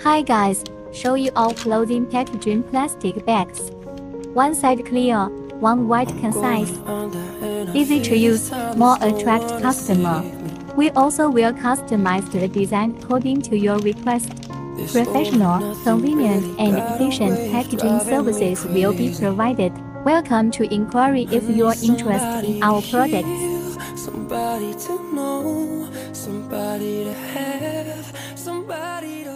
Hi guys, show you all clothing packaging plastic bags. One side clear, one white concise. Easy to use, more attract customer. We also will customize the design according to your request. Professional, convenient, and efficient packaging services will be provided. Welcome to inquiry if you are interested in our products. Somebody to know, somebody to have, somebody to